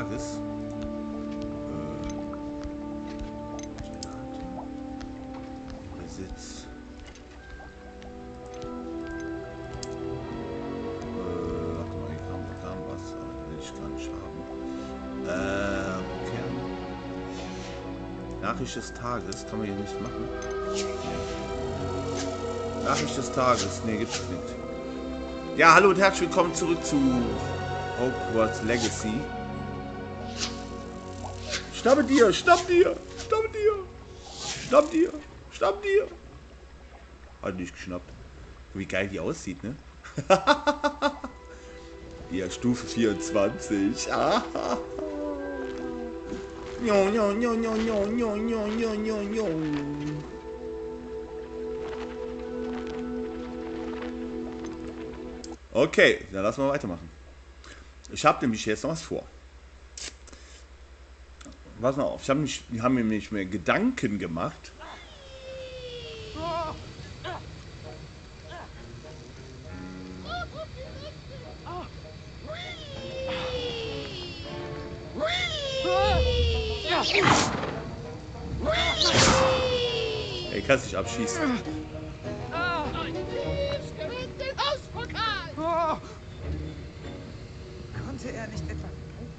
Tages. Besitz. Warte mal, hier kam was, aber will ich gar nicht haben. Okay. Nachricht des Tages, kann man hier nicht machen. Nee. Nachricht des Tages, nee, gibt's nicht. Ja, hallo und herzlich willkommen zurück zu Hogwarts Legacy. Schnappe dir, schnapp dir, schnapp dir, schnapp dir, schnapp dir. Hat nicht geschnappt. Wie geil die aussieht, ne? Ja, Stufe 24. Okay, dann lassen wir weitermachen. Ich habe nämlich jetzt noch was vor. Pass mal auf, wir haben mir nicht mehr Gedanken gemacht. Ey, kannst dich abschießen. Konnte er nicht etwa...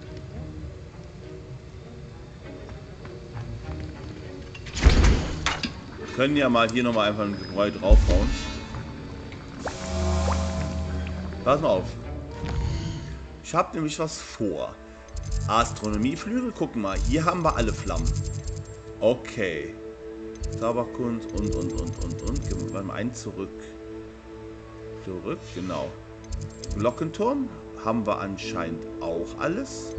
Wir können ja mal hier nochmal einfach ein Gebäude draufbauen. Pass mal auf. Ich habe nämlich was vor. Astronomieflügel, gucken mal. Hier haben wir alle Flammen. Okay. Zauberkunst und. Gehen wir mal einen zurück. Zurück, genau. Glockenturm haben wir anscheinend auch alles.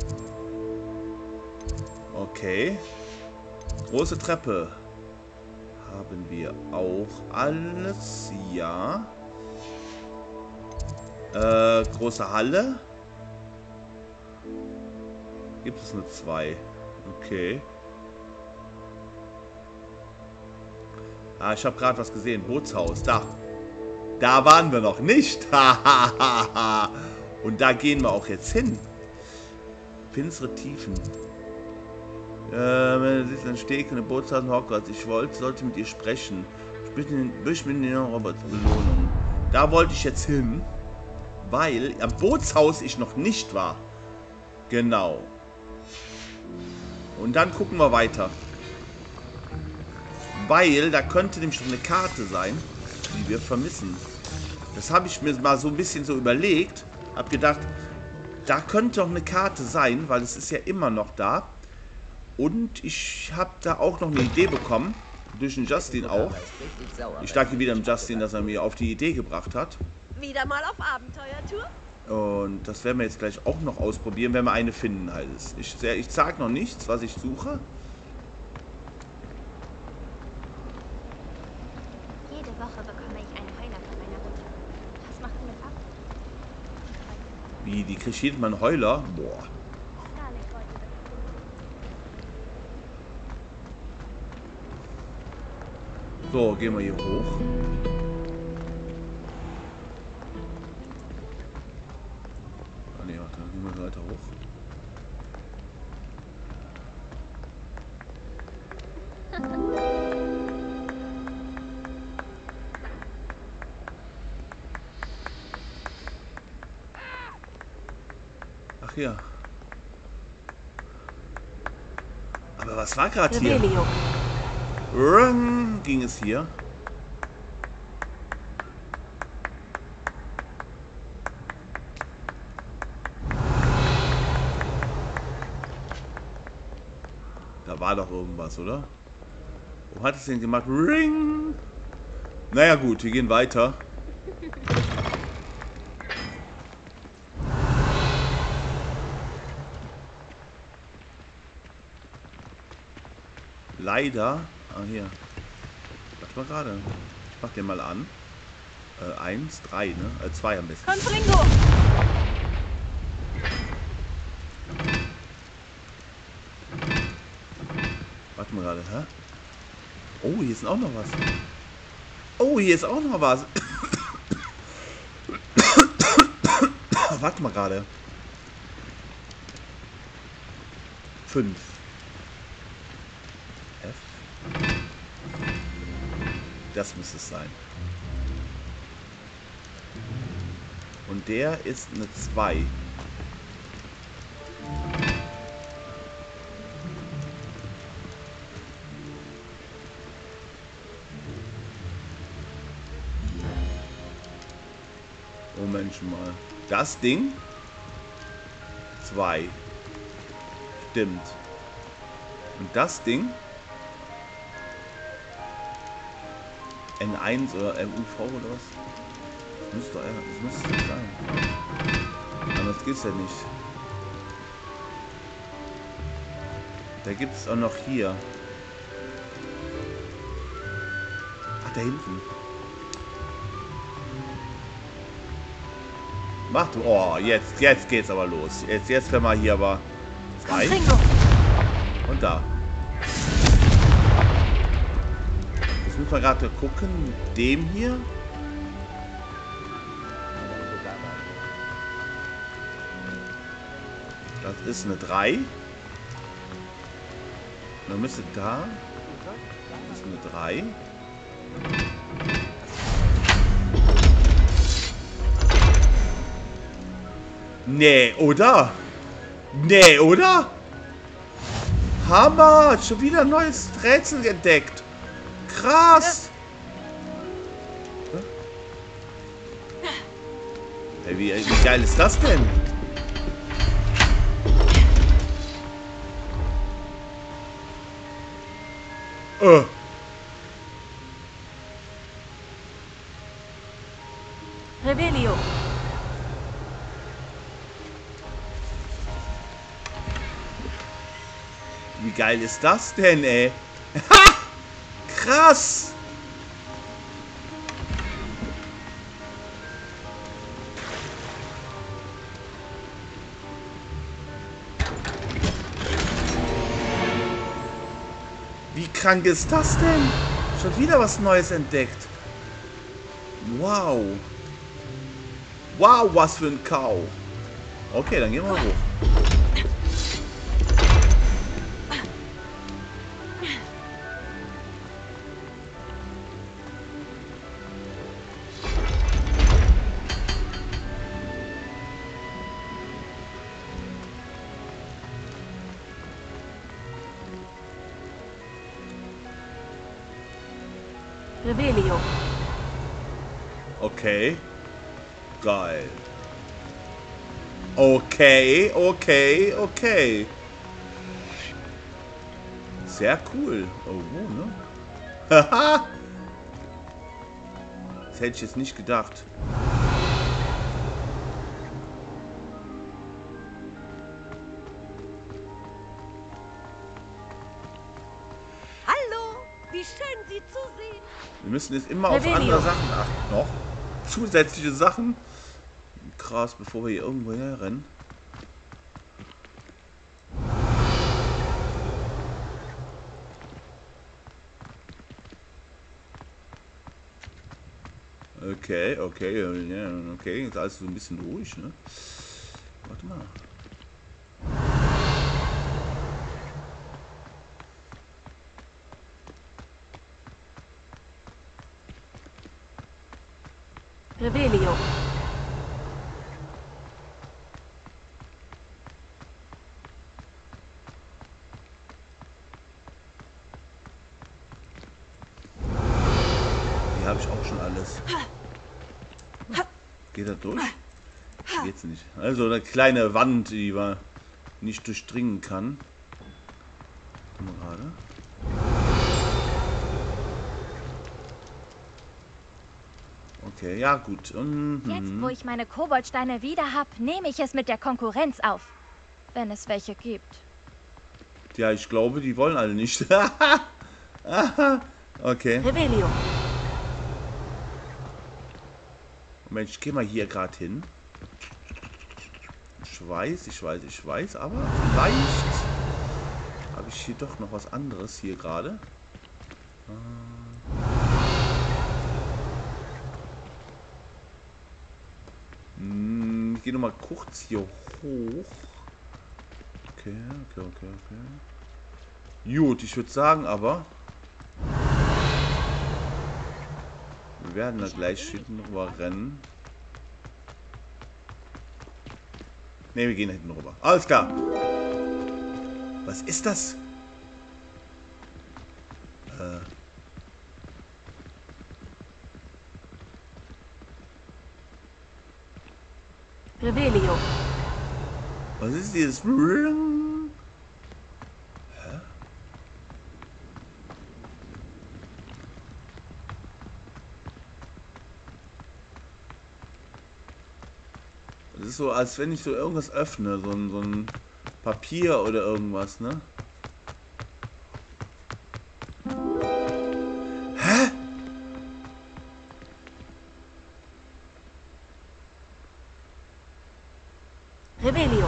Okay. Große Treppe haben wir auch alles. Ja. Große Halle. Gibt es nur 2. Okay. Ah, ich habe gerade was gesehen. Bootshaus. Da. Da waren wir noch nicht. Und da gehen wir auch jetzt hin. Finstere Tiefen. Wenn es ein Steg in der Bootshaus in Hogwarts. Ich sollte mit ihr sprechen. Sprich mit den Roberts Belohnung. Da wollte ich jetzt hin. Weil am Bootshaus ich noch nicht war. Genau. Und dann gucken wir weiter. Weil da könnte nämlich noch eine Karte sein, die wir vermissen. Das habe ich mir mal so ein bisschen so überlegt. Hab gedacht, da könnte doch eine Karte sein, weil es ist ja immer noch da. Und ich habe da auch noch eine Idee bekommen. Durch den Justin auch. Ich danke wieder dem Justin, dass er mir auf die Idee gebracht hat. Wieder mal auf Abenteuertour? Und das werden wir jetzt gleich auch noch ausprobieren, wenn wir eine finden halt. Ich sage noch nichts, was ich suche. Jede Woche bekomme ich einen Heuler von meiner Mutter. Was macht ihr ab? Wie, die kriegt jedes Mal einen Heuler? Boah. Scarlet wollte das. So, gehen wir hier hoch. Ah ne, warte, dann gehen wir weiter hoch. Ach ja. Aber was war gerade hier? Run, ging es hier? Da war doch irgendwas, oder? Wo hat es denn gemacht? Ring! Naja gut, wir gehen weiter. Leider. Ah, hier. Warte mal gerade. Ich mach den mal an. 1, 3, ne? 2 am besten. Confringo! Warte mal gerade, hä? Oh, hier ist auch noch was. Oh, hier ist auch noch was. Warte mal gerade. 5. F. Das müsste es sein. Und der ist eine 2. Moment mal. Das Ding? 2. Stimmt. Und das Ding? N1 oder MUV oder was? Das müsste es sein. Anders geht's ja nicht. Da gibt es auch noch hier. Ach, da hinten. Mach du. Oh, jetzt geht's aber los. Jetzt können wir hier aber 2. Und da. Jetzt müssen wir gerade gucken. Mit dem hier. Das ist eine 3. Dann müsste da. Das ist eine 3. Nee, oder? Nee, oder? Hammer! Schon wieder ein neues Rätsel entdeckt. Krass! Hey, wie geil ist das denn? Revelio. Wie geil ist das denn, ey? Ha! Krass! Wie krank ist das denn? Schon wieder was Neues entdeckt. Wow. Wow, was für ein Kau. Okay, dann gehen wir hoch. Revelio. Okay. Geil. Okay, okay, okay. Sehr cool. Oh, ne? Haha. Das hätte ich jetzt nicht gedacht. Hallo, wie schön Sie zu sehen. Wir müssen jetzt immer auf andere Sachen achten. Noch zusätzliche Sachen. Krass, bevor wir hier irgendwo herrennen. Okay, okay, ja, okay. Jetzt alles so ein bisschen ruhig, ne? Warte mal. Revelio. Hier habe ich auch schon alles. Geht da durch? Geht's nicht. Also eine kleine Wand, die man nicht durchdringen kann. Guck mal gerade. Okay, ja gut. Jetzt, wo ich meine Koboldsteine wieder habe, nehme ich es mit der Konkurrenz auf. Wenn es welche gibt. Ja, ich glaube, die wollen alle nicht. Okay. Revelio. Mensch, ich gehe mal hier gerade hin. Ich weiß, aber vielleicht habe ich hier doch noch was anderes hier gerade. Ich gehe noch mal kurz hier hoch. Okay. Gut, ich würde sagen, aber wir werden da gleich hinten rüber rennen. Ne, wir gehen da hinten rüber. Alles klar. Was ist das? Revelio. Was ist dieses? Hä? Das ist so, als wenn ich so irgendwas öffne. So ein Papier oder irgendwas, ne? Hä? Revelio.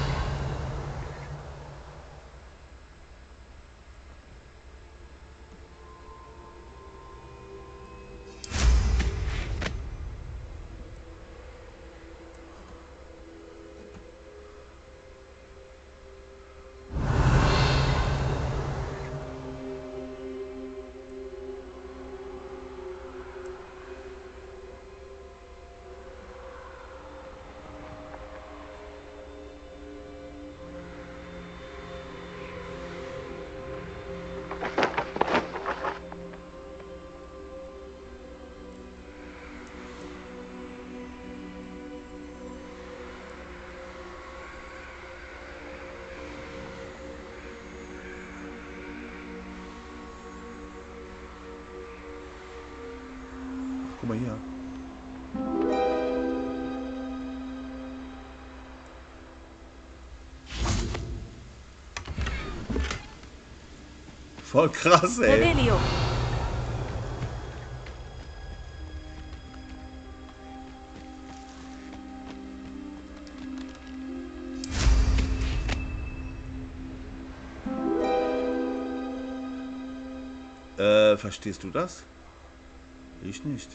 Guck mal hier. Voll krass, ey. Revelio. Verstehst du das? Ich nicht.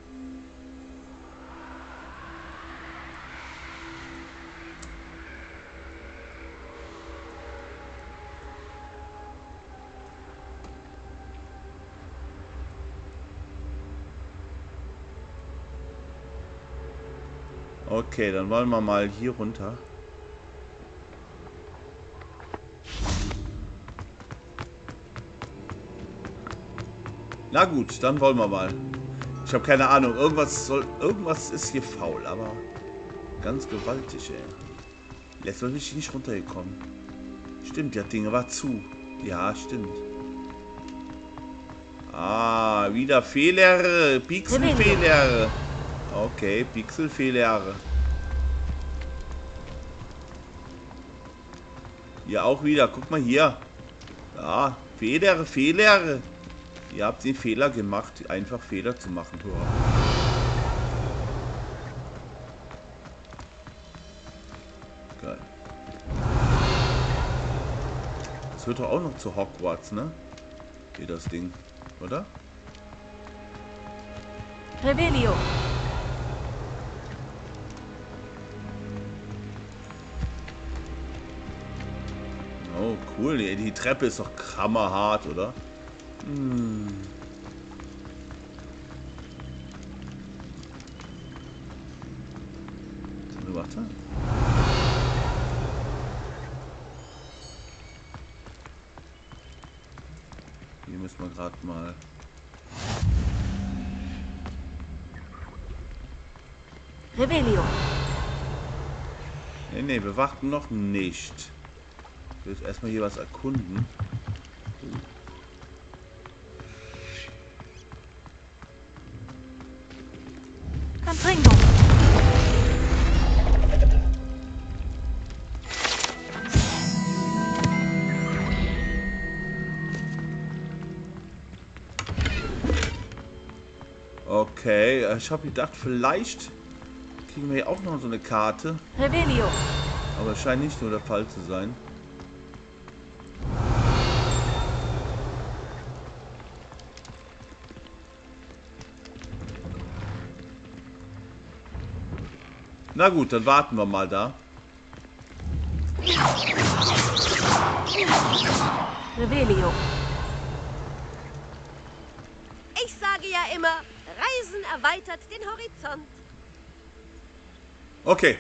Okay, dann wollen wir mal hier runter. Na gut, dann wollen wir mal. Ich habe keine Ahnung. Irgendwas ist hier faul, aber ganz gewaltig, ey. Letztes Mal bin ich nicht runtergekommen. Stimmt, das Ding war zu. Ja, stimmt. Ah, wieder Fehler. Pixelfehler. Okay, Pixelfehler. Hier auch wieder. Guck mal hier. Ja, Fehler. Ihr habt den Fehler gemacht, einfach Fehler zu machen. Geil. Das wird doch auch noch zu Hogwarts, ne? Hier das Ding, oder? Revelio. Oh, cool. Die Treppe ist doch hammerhart, oder? Warte. Hier müssen wir gerade mal. Revelio. Nee, wir warten noch nicht. Ich will jetzt erstmal hier was erkunden. Confringo. Okay, ich habe gedacht, vielleicht kriegen wir hier auch noch so eine Karte. Revelio. Aber es scheint nicht nur der Fall zu sein. Na gut, dann warten wir mal da. Revelio. Ich sage ja immer, Reisen erweitert den Horizont. Okay.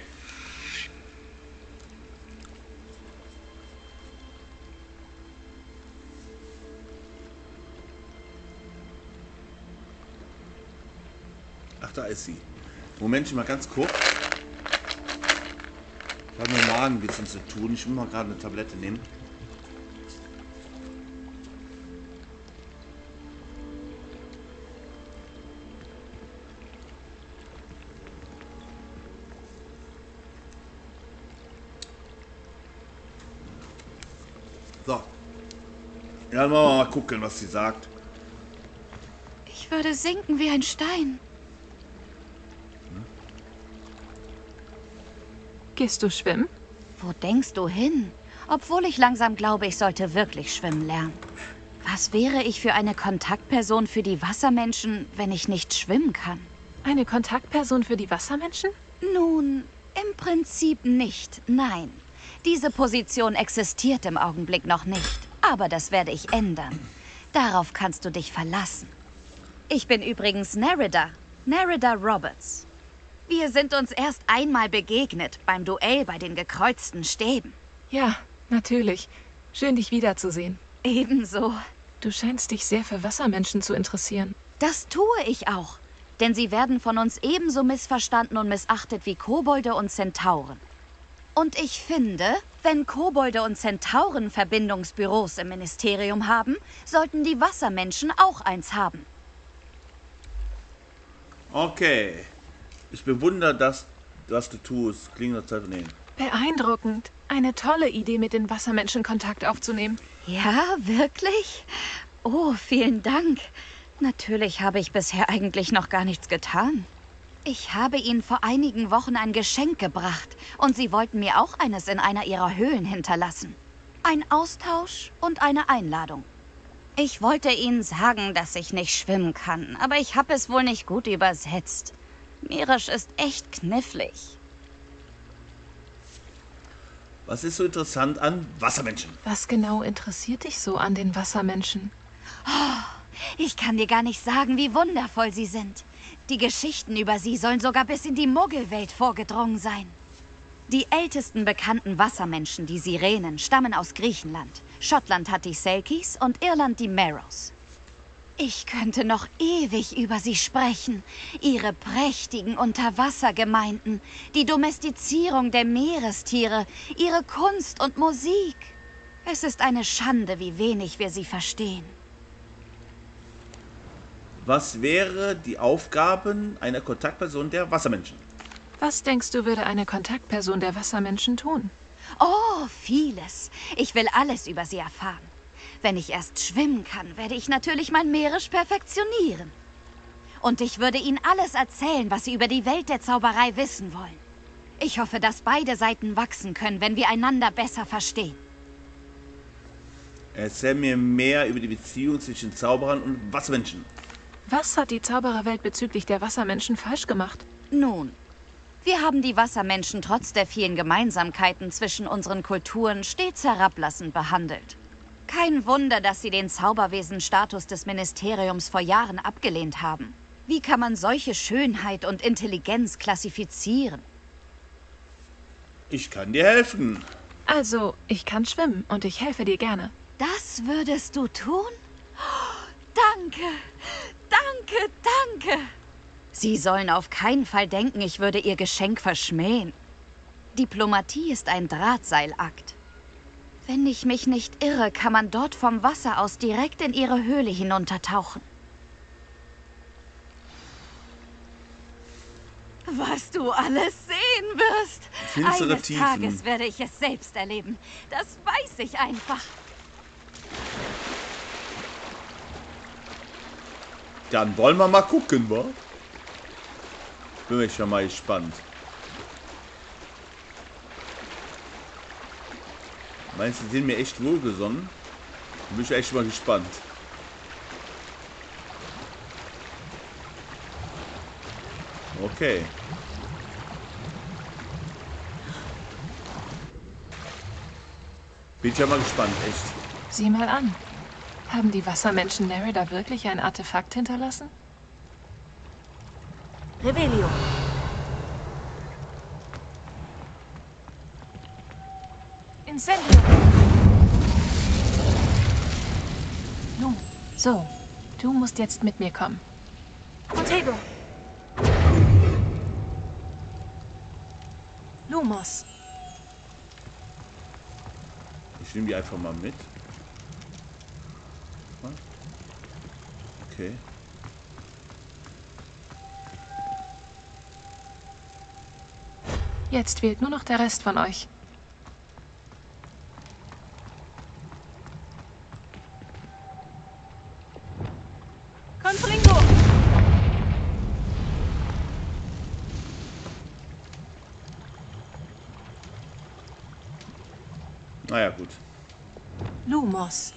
Ach, da ist sie. Momentchen, mal ganz kurz. Ich habe mir Magen ein bisschen zu tun. Ich will mal gerade eine Tablette nehmen. So. Ja, dann wollen wir mal gucken, was sie sagt. Ich würde sinken wie ein Stein. Gehst du schwimmen? Wo denkst du hin? Obwohl ich langsam glaube, ich sollte wirklich schwimmen lernen. Was wäre ich für eine Kontaktperson für die Wassermenschen, wenn ich nicht schwimmen kann? Eine Kontaktperson für die Wassermenschen? Nun, im Prinzip nicht, nein. Diese Position existiert im Augenblick noch nicht. Aber das werde ich ändern. Darauf kannst du dich verlassen. Ich bin übrigens Nerida Roberts. Wir sind uns erst einmal begegnet, beim Duell bei den gekreuzten Stäben. Ja, natürlich. Schön, dich wiederzusehen. Ebenso. Du scheinst dich sehr für Wassermenschen zu interessieren. Das tue ich auch. Denn sie werden von uns ebenso missverstanden und missachtet wie Kobolde und Zentauren. Und ich finde, wenn Kobolde und Zentauren Verbindungsbüros im Ministerium haben, sollten die Wassermenschen auch eins haben. Okay. Ich bewundere das, was du tust. Klingt Zeit nehmen. Beeindruckend. Eine tolle Idee, mit den Wassermenschen Kontakt aufzunehmen. Ja, wirklich? Oh, vielen Dank. Natürlich habe ich bisher eigentlich noch gar nichts getan. Ich habe ihnen vor einigen Wochen ein Geschenk gebracht und sie wollten mir auch eines in einer ihrer Höhlen hinterlassen. Ein Austausch und eine Einladung. Ich wollte ihnen sagen, dass ich nicht schwimmen kann, aber ich habe es wohl nicht gut übersetzt. Meerisch ist echt knifflig. Was ist so interessant an Wassermenschen? Was genau interessiert dich so an den Wassermenschen? Ich kann dir gar nicht sagen, wie wundervoll sie sind. Die Geschichten über sie sollen sogar bis in die Muggelwelt vorgedrungen sein. Die ältesten bekannten Wassermenschen, die Sirenen, stammen aus Griechenland. Schottland hat die Selkies und Irland die Merrows. Ich könnte noch ewig über sie sprechen. Ihre prächtigen Unterwassergemeinden, die Domestizierung der Meerestiere, ihre Kunst und Musik. Es ist eine Schande, wie wenig wir sie verstehen. Was wäre die Aufgaben einer Kontaktperson der Wassermenschen? Was denkst du, würde eine Kontaktperson der Wassermenschen tun? Oh, vieles. Ich will alles über sie erfahren. Wenn ich erst schwimmen kann, werde ich natürlich mein Meerisch perfektionieren. Und ich würde ihnen alles erzählen, was sie über die Welt der Zauberei wissen wollen. Ich hoffe, dass beide Seiten wachsen können, wenn wir einander besser verstehen. Erzähl mir mehr über die Beziehung zwischen Zauberern und Wassermenschen. Was hat die Zaubererwelt bezüglich der Wassermenschen falsch gemacht? Nun, wir haben die Wassermenschen trotz der vielen Gemeinsamkeiten zwischen unseren Kulturen stets herablassend behandelt. Kein Wunder, dass sie den Zauberwesen-Status des Ministeriums vor Jahren abgelehnt haben. Wie kann man solche Schönheit und Intelligenz klassifizieren? Ich kann dir helfen. Also, ich kann schwimmen und ich helfe dir gerne. Das würdest du tun? Oh, danke, danke, danke. Sie sollen auf keinen Fall denken, ich würde ihr Geschenk verschmähen. Diplomatie ist ein Drahtseilakt. Wenn ich mich nicht irre, kann man dort vom Wasser aus direkt in ihre Höhle hinuntertauchen. Was du alles sehen wirst. Finstere Eines Tiefen. Tages werde ich es selbst erleben. Das weiß ich einfach. Dann wollen wir mal gucken, wa? Bin ich schon mal gespannt. Meinst du, die sind mir echt wohlgesonnen? Bin ich echt mal gespannt. Okay. Bin ich ja mal gespannt, echt. Sieh mal an. Haben die Wassermenschen Merida wirklich ein Artefakt hinterlassen? Revelio. Incendio! Nun, so. Du musst jetzt mit mir kommen. Protego. Lumos. Ich nehme die einfach mal mit. Okay. Jetzt fehlt nur noch der Rest von euch. Confringo. Naja, gut. Lumos.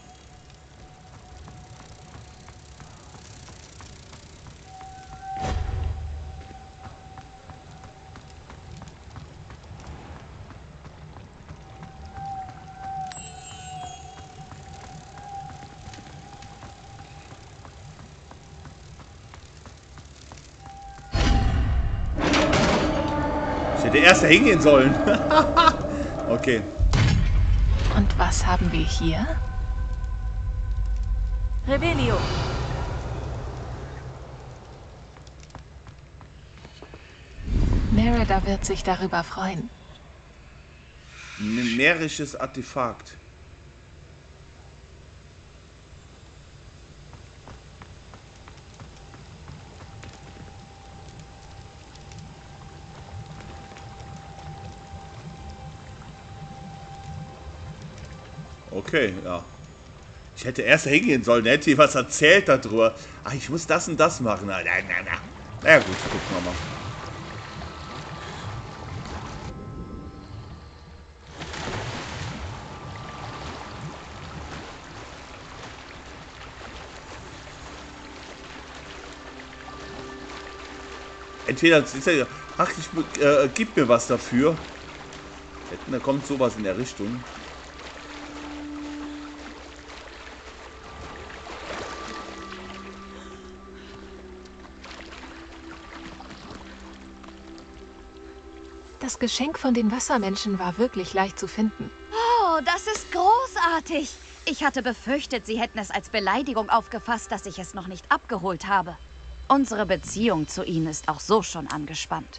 Ich hätte erst da hingehen sollen. Okay. Und was haben wir hier? Revelio. Merida wird sich darüber freuen. Numerisches Artefakt. Okay, ja. Ich hätte erst hingehen sollen, hätte ich was erzählt darüber. Ach, ich muss das und das machen. Na. Naja gut, gucken wir mal. Entweder, ach, gib mir was dafür. Da kommt sowas in der Richtung. Das Geschenk von den Wassermenschen war wirklich leicht zu finden. Oh, das ist großartig. Ich hatte befürchtet, sie hätten es als Beleidigung aufgefasst, dass ich es noch nicht abgeholt habe. Unsere Beziehung zu ihnen ist auch so schon angespannt.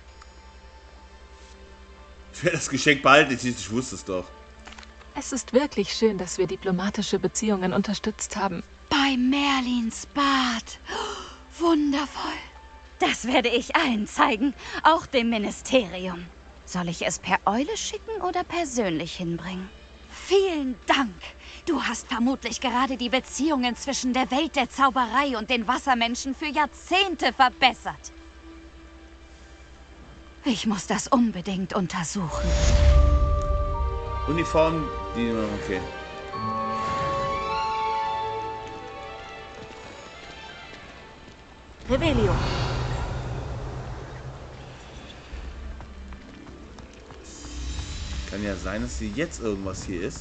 Ich werde das Geschenk behalten, ich wusste es doch. Es ist wirklich schön, dass wir diplomatische Beziehungen unterstützt haben. Bei Merlins Bad. Wundervoll. Das werde ich allen zeigen, auch dem Ministerium. Soll ich es per Eule schicken oder persönlich hinbringen? Vielen Dank. Du hast vermutlich gerade die Beziehungen zwischen der Welt der Zauberei und den Wassermenschen für Jahrzehnte verbessert. Ich muss das unbedingt untersuchen. Uniform, die... Okay. Revelio. Kann ja sein, dass hier jetzt irgendwas hier ist.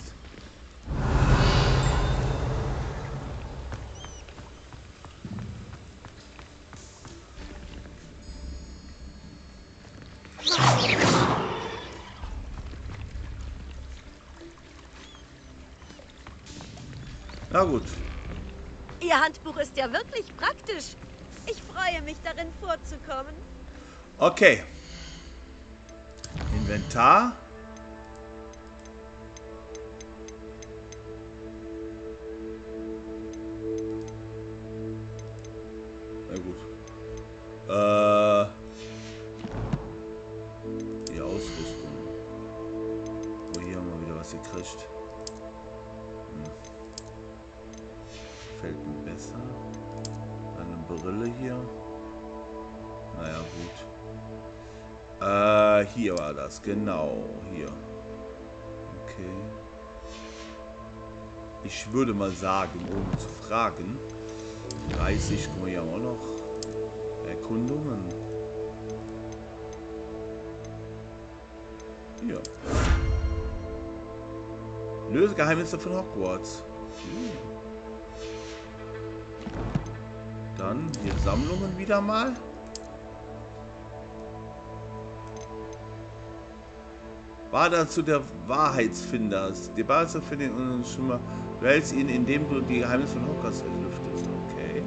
Na gut. Ihr Handbuch ist ja wirklich praktisch. Ich freue mich, darin vorzukommen. Okay. Inventar. Na gut. Die Ausrüstung. Oh, hier haben wir wieder was gekriegt. Fällt mir besser. Eine Brille hier. Naja, gut. Hier war das. Genau. Hier. Okay. Ich würde mal sagen, ohne zu fragen. 30, guck mal, hier haben wir auch noch Erkundungen. Hier. Löse Geheimnisse von Hogwarts. Dann hier Sammlungen wieder mal. War dazu der Wahrheitsfinder. Die Basis für den Schimmer. Du hältst ihn, indem du die Geheimnisse von Hogwarts lüftest. Okay.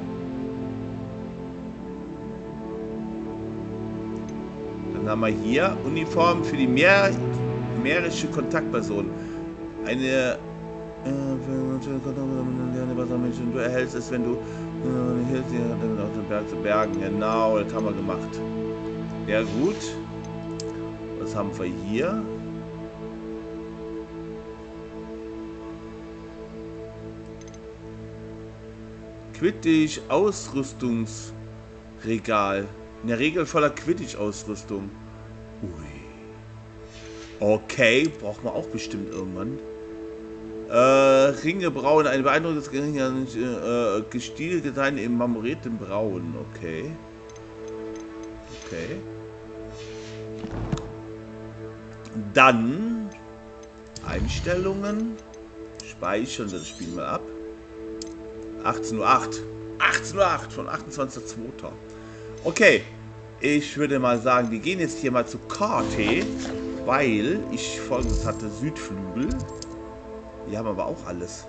Dann haben wir hier Uniform für die mährische Kontaktperson. Eine du erhältst es, wenn du hilfst auf den Berg zu bergen. Genau, das haben wir gemacht. Sehr gut. Was haben wir hier? Quidditch Ausrüstungsregal. In der Regel voller Quidditch Ausrüstung. Ui. Okay, braucht man auch bestimmt irgendwann. Ringe braun, ein beeindruckendes Gestiel gedeihen im marmorierten Braun. Okay. Okay. Dann Einstellungen. Speichern, das spielen wir ab. 18:08 Uhr. 18:08 Uhr von 28.02. Okay. Ich würde mal sagen, wir gehen jetzt hier mal zu Karte, weil ich Folgendes hatte. Südflügel. Die haben aber auch alles.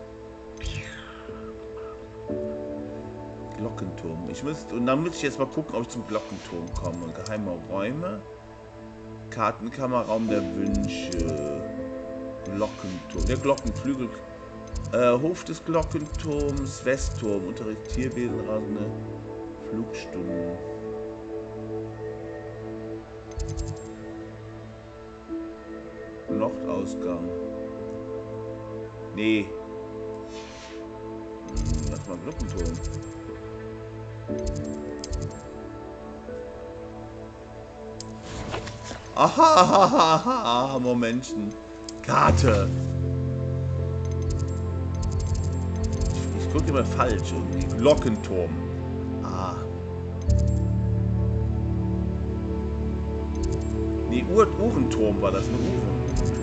Glockenturm. Und dann müsste ich jetzt mal gucken, ob ich zum Glockenturm komme. Geheime Räume. Kartenkammerraum der Wünsche. Glockenturm. Der Glockenflügel. Hof des Glockenturms. Westturm. Unterricht Tierwesen. Rasende Flugstunden. Nochtausgang. Nee. Lass mal Glockenturm. Aha, Momentchen. Karte. Ich gucke immer falsch irgendwie. Glockenturm. Ah. Nee, Uhrenturm war das, eine Uhren.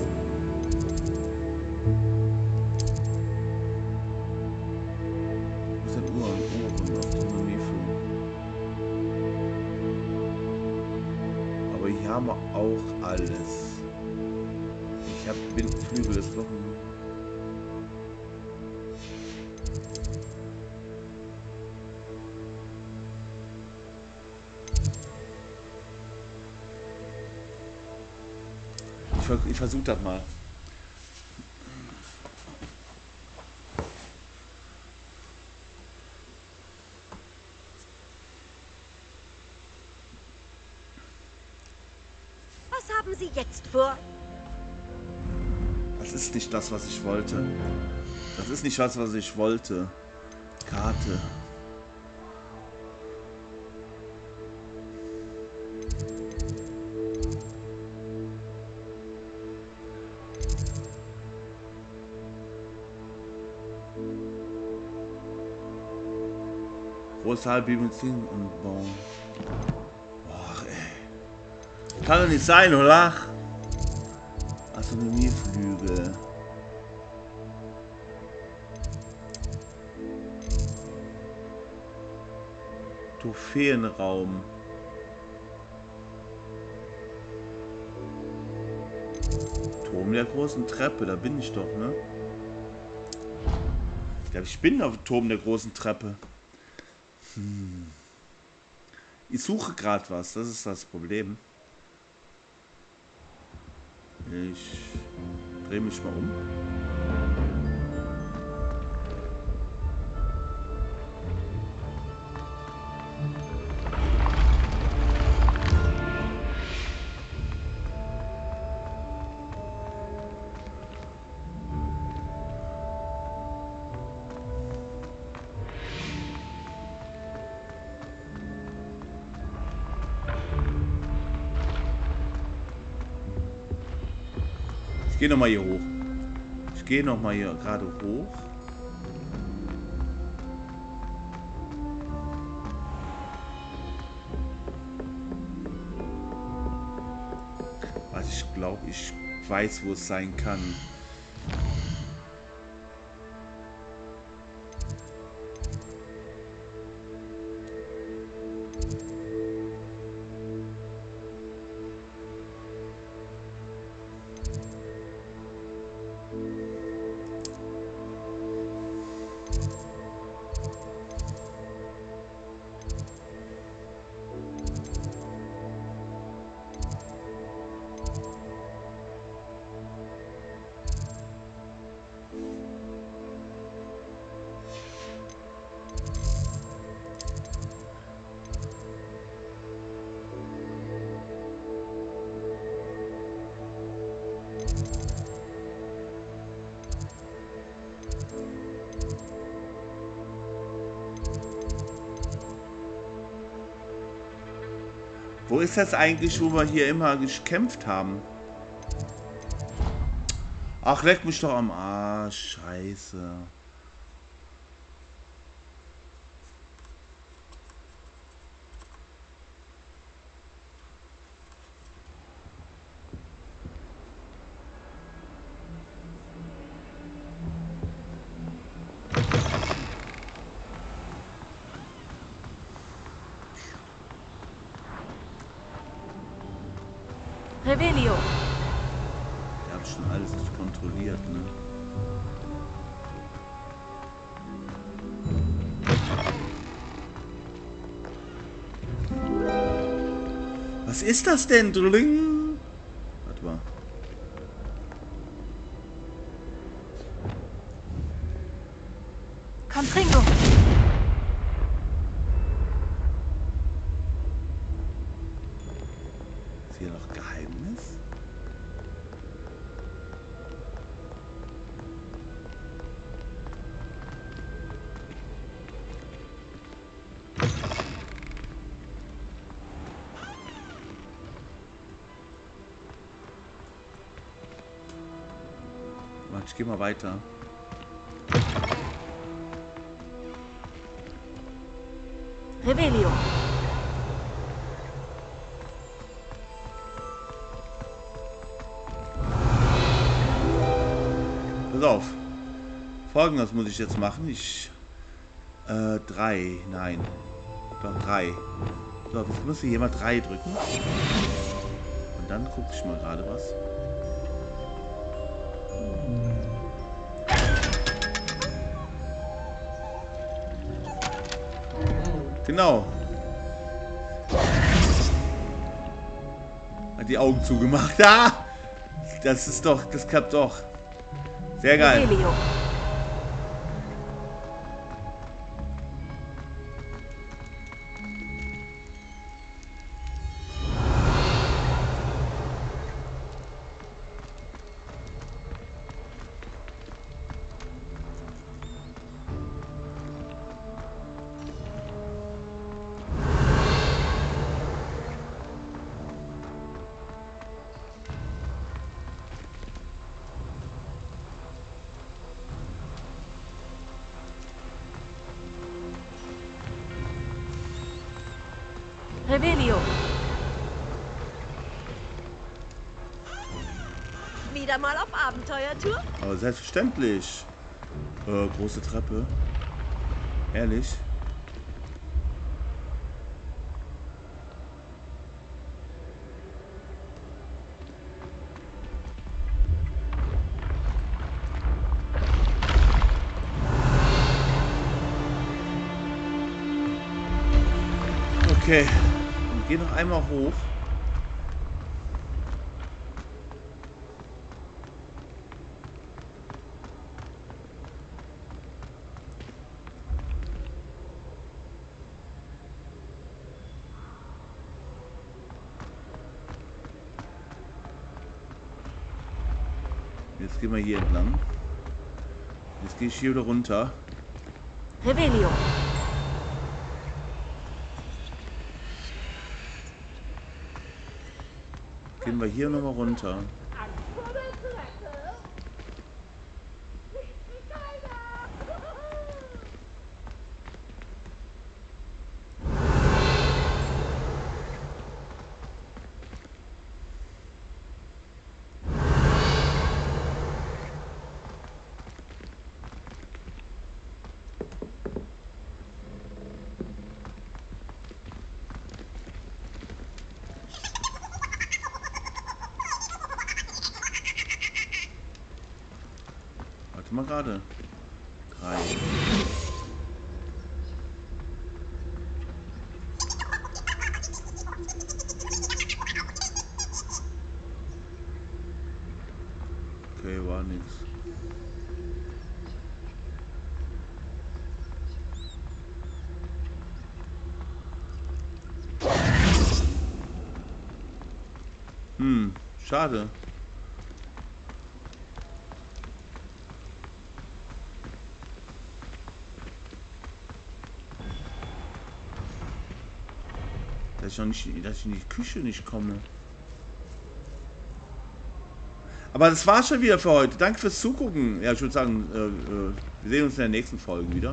Haben wir auch alles. Ich habe Flügel des Glocken. Ich versuche das mal. Was haben Sie jetzt vor? Das ist nicht das, was ich wollte. Das ist nicht das, was ich wollte. Karte. Großteil Bibelzin und Baum. Boah, ey. Kann doch nicht sein, oder? Astronomieflügel. Trophäenraum. Turm der großen Treppe, da bin ich doch, ne? Ich glaube, ich bin auf dem Turm der großen Treppe. Ich suche gerade was, das ist das Problem. Ich drehe mich mal um. Ich gehe nochmal hier hoch. Ich gehe nochmal hier gerade hoch. Also ich glaube, ich weiß, wo es sein kann. Wo ist das eigentlich, wo wir hier immer gekämpft haben? Ach, leck mich doch am Arsch. Scheiße. Revelio. Ich hab schon alles kontrolliert, ne? Was ist das denn, Drilling? Warte mal. Contringo. Ist hier noch Geheimnis? Warte, ich geh mal weiter. Revelio. Pass auf. Folgendes muss ich jetzt machen. Ich. 3. Nein. Doch 3. So, jetzt muss ich hier mal 3 drücken. Und dann gucke ich mal gerade was. Genau. Hat die Augen zugemacht. Ah! Das ist doch, das klappt doch. Sehr geil. Revelio. Revelio. Wieder mal auf Abenteuertour? Aber selbstverständlich. Große Treppe. Ehrlich? Okay. Und geh noch einmal hoch. Jetzt gehen wir hier entlang. Jetzt gehe ich hier wieder runter. Revelio. Gehen wir hier nochmal runter. Warte mal gerade. 3. Okay, war nix. Schade. dass ich in die Küche nicht komme. Aber das war's schon wieder für heute. Danke fürs Zugucken. Ja, ich würde sagen, wir sehen uns in der nächsten Folge wieder.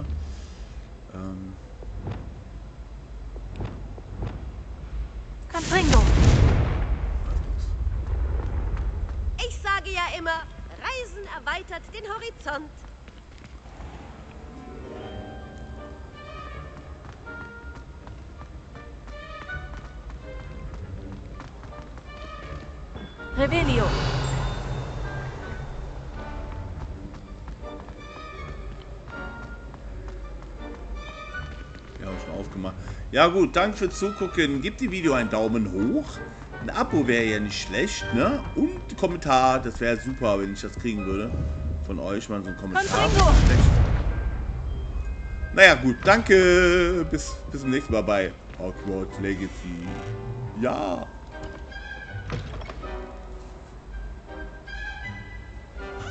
Confringo. Ich sage ja immer, Reisen erweitert den Horizont. Revelio. Ja, schon aufgemacht. Ja gut, danke fürs Zugucken. Gebt dem Video einen Daumen hoch. Ein Abo wäre ja nicht schlecht, ne? Und ein Kommentar, das wäre super, wenn ich das kriegen würde. Von euch mal so ein Kommentar. Confringo. Schlecht. Naja gut, danke. Bis zum nächsten Mal bei Hogwarts Legacy. Ja.